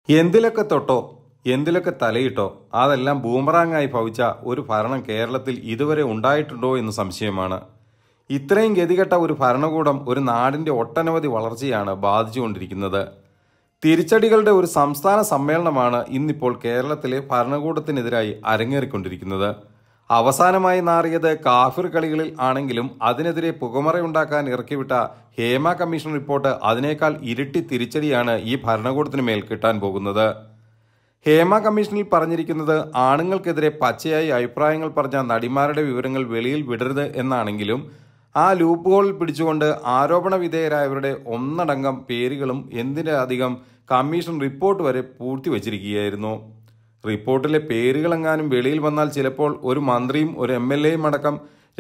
എന്തിലൊക്കെ തൊട്ടോ എന്തിലൊക്കെ തലയിട്ടോ അതെല്ലാം ബൂമറാങ്ങായി ഭവിച്ച ഒരു ഭരണം കേരളത്തിൽ ഇതുവരെ ഉണ്ടായിട്ടുണ്ടോ എന്ന് സംശയമാണ്. ഇത്രയും ഗതികെട്ട ഒരു ഭരണകൂടം ഒരു നാടിൻ്റെ ഒട്ടനവധി വളർച്ചയാണ് ബാധിച്ചുകൊണ്ടിരിക്കുന്നത്. തിരിച്ചടികളുടെ ഒരു സംസ്ഥാന സമ്മേളനമാണ് ഇന്നിപ്പോൾ കേരളത്തിലെ ഭരണകൂടത്തിനെതിരായി അരങ്ങേറിക്കൊണ്ടിരിക്കുന്നത്. അവസാനമായി നാറിയത് കാഫിർ കളികളിൽ ആണെങ്കിലും അതിനെതിരെ പുകമറയുണ്ടാക്കാൻ ഇറക്കിവിട്ട ഹേമ കമ്മീഷൻ റിപ്പോർട്ട് അതിനേക്കാൾ ഇരട്ടി തിരിച്ചടിയാണ് ഈ ഭരണകൂടത്തിന് മേൽ കിട്ടാൻ പോകുന്നത്. ഹേമ കമ്മീഷനിൽ പറഞ്ഞിരിക്കുന്നത് ആണുങ്ങൾക്കെതിരെ പച്ചയായി അഭിപ്രായങ്ങൾ പറഞ്ഞ നടിമാരുടെ വിവരങ്ങൾ വെളിയിൽ വിടരുത് എന്നാണെങ്കിലും ആ ലൂപ്പ് ഹോളിൽ പിടിച്ചുകൊണ്ട് ആരോപണ വിധേയരായവരുടെ ഒന്നടങ്കം പേരുകളും എന്തിനധികം കമ്മീഷൻ റിപ്പോർട്ട് വരെ പൂഴ്ത്തിവച്ചിരിക്കുകയായിരുന്നു. റിപ്പോർട്ടിലെ പേരുകളെങ്ങാനും വെളിയിൽ വന്നാൽ ചിലപ്പോൾ ഒരു മന്ത്രിയും ഒരു MLAയും അടക്കം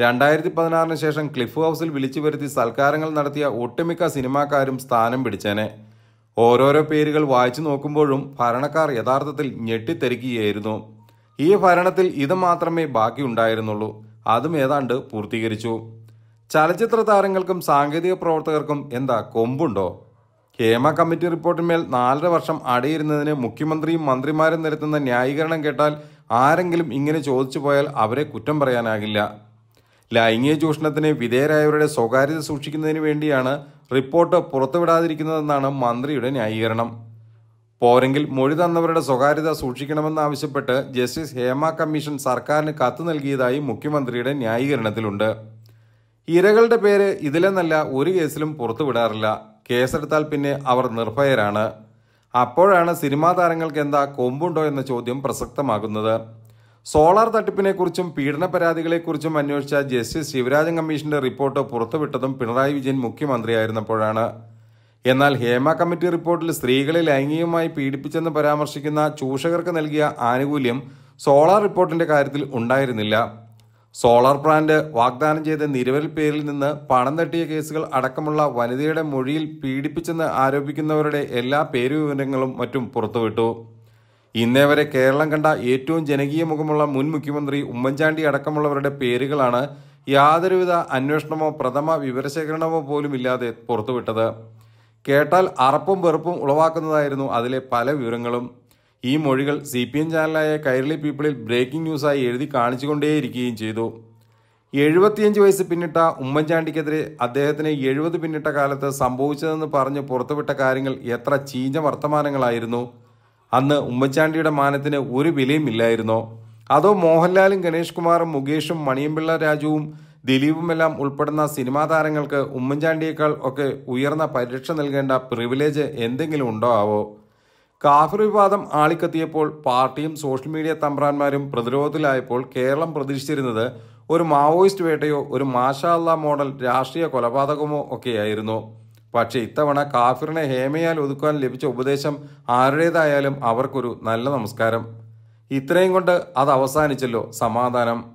2016 ശേഷം ക്ലിഫ് ഹൗസിൽ വിളിച്ചു വരുത്തി സൽക്കാരങ്ങൾ നടത്തിയ ഒട്ടുമിക്ക സിനിമാക്കാരും സ്ഥാനം പിടിച്ചേനെ. ഓരോരോ പേരുകൾ വായിച്ചു നോക്കുമ്പോഴും ഭരണക്കാർ യഥാർത്ഥത്തിൽ ഞെട്ടിത്തെറിക്കുകയായിരുന്നു. ഈ ഭരണത്തിൽ ഇത് മാത്രമേ ബാക്കിയുണ്ടായിരുന്നുള്ളൂ. അതും ഏതാണ്ട് പൂർത്തീകരിച്ചു. ചലച്ചിത്ര താരങ്ങൾക്കും സാങ്കേതിക പ്രവർത്തകർക്കും എന്താ കൊമ്പുണ്ടോ? ഹേമ കമ്മിറ്റി റിപ്പോർട്ടിന്മേൽ 4.5 വർഷം അടയിരുന്നതിന് മുഖ്യമന്ത്രിയും മന്ത്രിമാരും നിരത്തുന്ന ന്യായീകരണം കേട്ടാൽ ആരെങ്കിലും ഇങ്ങനെ ചോദിച്ചു പോയാൽ അവരെ കുറ്റം പറയാനാകില്ല. ലൈംഗിക ചൂഷണത്തിന് വിധേയരായവരുടെ സ്വകാര്യത സൂക്ഷിക്കുന്നതിന് വേണ്ടിയാണ് റിപ്പോർട്ട് പുറത്തുവിടാതിരിക്കുന്നതെന്നാണ് മന്ത്രിയുടെ ന്യായീകരണം. പോരെങ്കിൽ മൊഴി തന്നവരുടെ സ്വകാര്യത സൂക്ഷിക്കണമെന്നാവശ്യപ്പെട്ട് ജസ്റ്റിസ് ഹേമ കമ്മീഷൻ സർക്കാരിന് കത്ത് നൽകിയതായി മുഖ്യമന്ത്രിയുടെ ന്യായീകരണത്തിലുണ്ട്. ഇരകളുടെ പേര് ഇതിലെന്നല്ല ഒരു കേസിലും പുറത്തുവിടാറില്ല. കേസെടുത്താൽ പിന്നെ അവർ നിർഭയരാണ്. അപ്പോഴാണ് സിനിമാ താരങ്ങൾക്ക് എന്താ കൊമ്പുണ്ടോ എന്ന ചോദ്യം പ്രസക്തമാകുന്നത്. സോളാർ തട്ടിപ്പിനെക്കുറിച്ചും പീഡന പരാതികളെക്കുറിച്ചും അന്വേഷിച്ച ജസ്റ്റിസ് ശിവരാജൻ കമ്മീഷന്റെ റിപ്പോർട്ട് പുറത്തുവിട്ടതും പിണറായി വിജയൻ മുഖ്യമന്ത്രിയായിരുന്നപ്പോഴാണ്. എന്നാൽ ഹേമ കമ്മിറ്റി റിപ്പോർട്ടിൽ സ്ത്രീകളെ ലൈംഗികമായി പീഡിപ്പിച്ചെന്ന് പരാമർശിക്കുന്ന ചൂഷകർക്ക് നൽകിയ ആനുകൂല്യം സോളാർ റിപ്പോർട്ടിന്റെ കാര്യത്തിൽ ഉണ്ടായിരുന്നില്ല. സോളാർ പ്ലാന്റ് വാഗ്ദാനം ചെയ്ത നിരവധി പേരിൽ നിന്ന് പണം തട്ടിയ കേസുകൾ അടക്കമുള്ള വനിതയുടെ മൊഴിയിൽ പീഡിപ്പിച്ചെന്ന് ആരോപിക്കുന്നവരുടെ എല്ലാ പേരുവിവരങ്ങളും മറ്റും പുറത്തുവിട്ടു. ഇന്നേ വരെ കേരളം കണ്ട ഏറ്റവും ജനകീയ മുഖമുള്ള മുൻ മുഖ്യമന്ത്രി ഉമ്മൻചാണ്ടി അടക്കമുള്ളവരുടെ പേരുകളാണ് യാതൊരുവിധ അന്വേഷണമോ പ്രഥമ വിവരശേഖരണമോ പോലും ഇല്ലാതെ പുറത്തുവിട്ടത്. കേട്ടാൽ അറപ്പും വെറുപ്പും ഉളവാക്കുന്നതായിരുന്നു അതിലെ പല വിവരങ്ങളും. ഈ മൊഴികൾ CPM ചാനലായ കൈരളി പീപ്പിളിൽ ബ്രേക്കിംഗ് ന്യൂസായി എഴുതി കാണിച്ചുകൊണ്ടേയിരിക്കുകയും ചെയ്തു. 75 വയസ്സ് പിന്നിട്ട ഉമ്മൻചാണ്ടിക്കെതിരെ അദ്ദേഹത്തിന് 70 പിന്നിട്ട കാലത്ത് സംഭവിച്ചതെന്ന് പറഞ്ഞ് പുറത്തുവിട്ട കാര്യങ്ങൾ എത്ര ചീഞ്ഞ വർത്തമാനങ്ങളായിരുന്നു. അന്ന് ഉമ്മൻചാണ്ടിയുടെ മാനത്തിന് ഒരു വിലയും ഇല്ലായിരുന്നോ? അതോ മോഹൻലാലും ഗണേഷ് കുമാറും മുകേഷും മണിയമ്പിള്ള രാജുവും ദിലീപുമെല്ലാം ഉൾപ്പെടുന്ന സിനിമാ താരങ്ങൾക്ക് ഉമ്മൻചാണ്ടിയേക്കാൾ ഒക്കെ ഉയർന്ന പരിരക്ഷ നൽകേണ്ട പ്രിവിലേജ് എന്തെങ്കിലും ഉണ്ടോ ആവോ? കാഫിർ വിവാദം ആളിക്കത്തിയപ്പോൾ പാർട്ടിയും സോഷ്യൽ മീഡിയ തമ്പ്രാന്മാരും പ്രതിരോധത്തിലായപ്പോൾ കേരളം പ്രതീക്ഷിച്ചിരുന്നത് ഒരു മാവോയിസ്റ്റ് വേട്ടയോ ഒരു മാഷാ അല്ലാ മോഡൽ രാഷ്ട്രീയ കൊലപാതകമോ ഒക്കെയായിരുന്നു. പക്ഷേ ഇത്തവണ കാഫിറിനെ ഹേമയാൽ ഒതുക്കാൻ ലഭിച്ച ഉപദേശം ആരുടേതായാലും അവർക്കൊരു നല്ല നമസ്കാരം. ഇത്രയും കൊണ്ട് അത് അവസാനിച്ചല്ലോ, സമാധാനം.